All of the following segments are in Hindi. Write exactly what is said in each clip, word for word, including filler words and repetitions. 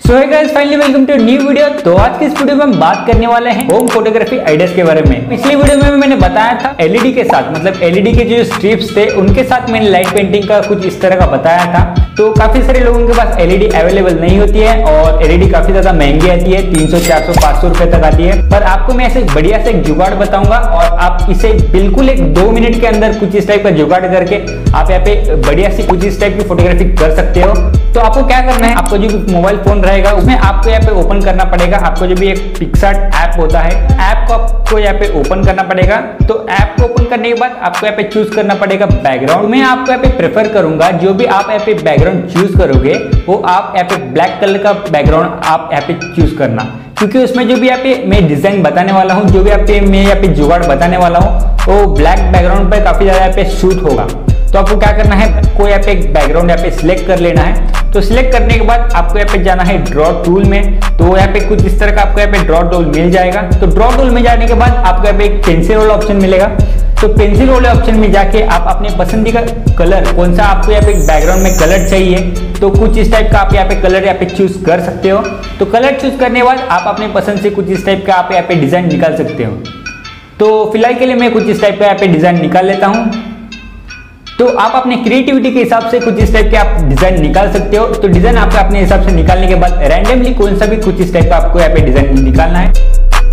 So hey guys, finally welcome to new video. तो आज की इस वीडियो में हम बात करने वाले हैं होम फोटोग्राफी आइडियाज के बारे में। पिछली वीडियो में मैंने बताया था एलईडी के साथ, मतलब एलईडी के जो स्ट्रिप्स थे उनके साथ मैंने लाइट पेंटिंग का कुछ इस तरह का बताया था। तो काफी सारे लोगों के पास एलईडी अवेलेबल नहीं होती है और एलईडी काफी ज्यादा महंगी आती है, तीन सौ चार सौ पाँच सौ रुपए तक आती है। पर आपको मैं ऐसे बढ़िया से एक जुगाड़ बताऊंगा और आप इसे बिल्कुल एक दो मिनट के अंदर कुछ इस टाइप का जुगाड़ करके आप यहाँ पे बढ़िया सी कुछ इस टाइप की फोटोग्राफी कर सकते हो। तो आपको क्या करना है, आपको जो भी मोबाइल फोन रहेगा उसमें आपको यहाँ पे ओपन करना पड़ेगा। आपको जो भी एक पिक्सार्ट ऐप होता है, ऐप को आपको यहाँ पे ओपन करना पड़ेगा। तो ऐप को ओपन करने के बाद आपको यहाँ पे चूज करना पड़ेगा बैकग्राउंड। मैं आपको यहाँ पे प्रेफर करूंगा जो भी आप यहाँ पे बैकग्राउंड चूज करोगे वो आप यहाँ पे ब्लैक कलर का बैकग्राउंड आप यहाँ पे चूज करना, क्योंकि उसमें जो भी यहाँ पे मैं डिजाइन बताने वाला हूँ, जो भी यहाँ पे मैं यहाँ पे जुगाड़ बताने वाला हूँ वो ब्लैक बैकग्राउंड पे काफी ज्यादा यहाँ पे शूट होगा। तो आपको क्या करना है, कोई यहाँ पे एक बैकग्राउंड यहाँ पे सिलेक्ट कर लेना है। तो सिलेक्ट करने के बाद आपको यहाँ पे जाना है ड्रॉ टूल में। तो यहाँ पे कुछ इस तरह का आपको यहाँ पे ड्रॉ टूल मिल जाएगा। तो ड्रॉ टूल में जाने के बाद आपको यहाँ पे एक पेंसिल वाला ऑप्शन मिलेगा। तो पेंसिल वाले ऑप्शन में जाके आप अपने पसंदीदा कलर, कौन सा आपको यहाँ पे बैकग्राउंड में कलर चाहिए, तो कुछ इस टाइप का आप यहाँ पे कलर यहाँ पे चूज कर सकते हो। तो कलर चूज करने के बाद आप अपने पसंद से कुछ इस टाइप का आप यहाँ पे डिजाइन निकाल सकते हो। तो फिलहाल के लिए मैं कुछ इस टाइप का यहाँ पे डिजाइन निकाल लेता हूँ। तो आप अपने क्रिएटिविटी के हिसाब से कुछ इस टाइप के आप डिजाइन निकाल सकते हो। तो डिजाइन आपको अपने हिसाब से निकालने के बाद रैंडमली कौन सा भी कुछ इस टाइप का आपको यहाँ पे डिजाइन निकालना है।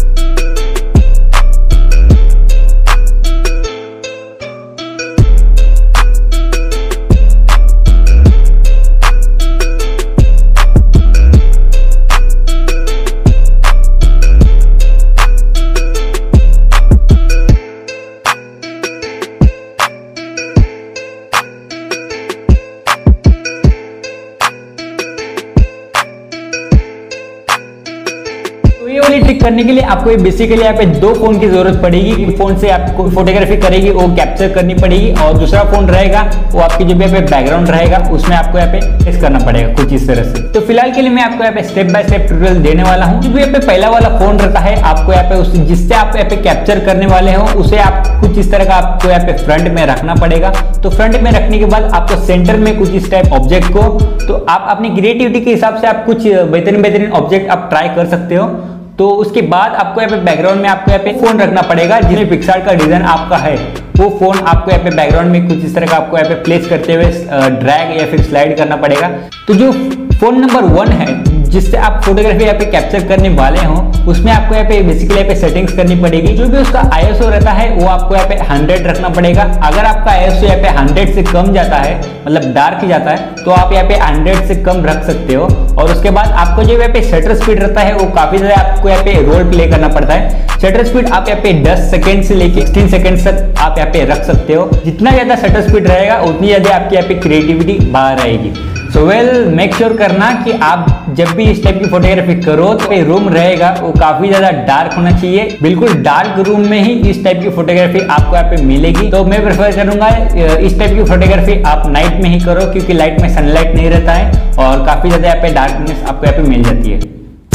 ये वाली ट्रिक करने के लिए आपको बेसिकली यहाँ पे दो फोन की जरूरत पड़ेगी। एक फोन से आपको फोटोग्राफी करेगी वो कैप्चर करनी पड़ेगी और दूसरा फोन रहेगा वो आपकी जो भी यहाँ पे बैकग्राउंड रहेगा उसमें आपको यहाँ पे प्लेस करना पड़ेगा कुछ इस तरह से। तो फिलहाल के लिए मैं आपको यहाँ पे स्टेप बाय स्टेप ट्यूटोरियल देने वाला हूँ। जो भी यहाँ पे पहला वाला फोन रहता है आपको यहाँ पे उस जिससे आप यहाँ पे कैप्चर करने वाले हो उसे आप कुछ इस तरह का आपको यहाँ पे फ्रंट में रखना पड़ेगा। तो फ्रंट में रखने के बाद आपको सेंटर में कुछ इस टाइप ऑब्जेक्ट को, तो आप अपनी क्रिएटिविटी के हिसाब से आप कुछ बेहतरीन बेहतरीन ऑब्जेक्ट आप ट्राई कर सकते हो। तो उसके बाद आपको यहाँ पे बैकग्राउंड में आपको यहाँ पे फोन रखना पड़ेगा जिसमें पिक्सार्ट का डिजाइन आपका है, वो फोन आपको यहाँ पे बैकग्राउंड में कुछ इस तरह का आपको यहाँ पे प्लेस करते हुए ड्रैग या फिर स्लाइड करना पड़ेगा। तो जो फोन नंबर वन है जिससे आप फोटोग्राफी यहाँ पे कैप्चर करने वाले हो उसमें आपको यहाँ पे बेसिकली यहाँ पे सेटिंग्स करनी पड़ेगी। जो भी उसका आईएसओ रहता है वो आपको यहाँ पे हंड्रेड रखना पड़ेगा। अगर आपका आईएसओ यहाँ पे हंड्रेड से कम जाता है, मतलब डार्क जाता है, तो आप यहाँ पे हंड्रेड से कम रख सकते हो। और उसके बाद आपको जो यहाँ पे शटर स्पीड रहता है वो काफी ज्यादा आपको यहाँ पे रोल प्ले करना पड़ता है। शटर स्पीड आप यहाँ पे दस सेकेंड से लेके सिक्सटीन सेकेंड तक आप यहाँ पे रख सकते हो। जितना ज्यादा शटर स्पीड रहेगा उतनी ज्यादा आपकी यहाँ पे क्रिएटिविटी बाहर आएगी। सो वेल मेक श्योर करना कि आप जब भी इस टाइप की फोटोग्राफी करो तो ये रूम रहेगा वो काफी ज्यादा डार्क होना चाहिए। बिल्कुल डार्क रूम में ही इस टाइप की फोटोग्राफी आपको यहाँ पे मिलेगी। तो मैं प्रेफर करूंगा इस टाइप की फोटोग्राफी आप नाइट में ही करो, क्योंकि लाइट में सनलाइट नहीं रहता है और काफी ज्यादा यहाँ पे डार्कनेस आपको यहाँ पे मिल जाती है।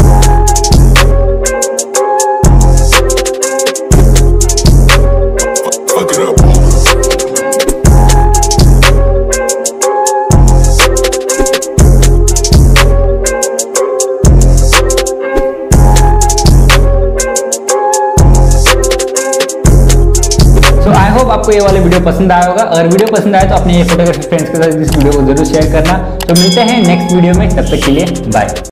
आपको ये वाला वीडियो पसंद आया होगा। अगर वीडियो पसंद आया तो अपने ये फोटोग्राफी फ्रेंड्स के साथ इस वीडियो को जरूर शेयर करना। तो मिलते हैं नेक्स्ट वीडियो में, तब तक के लिए बाय।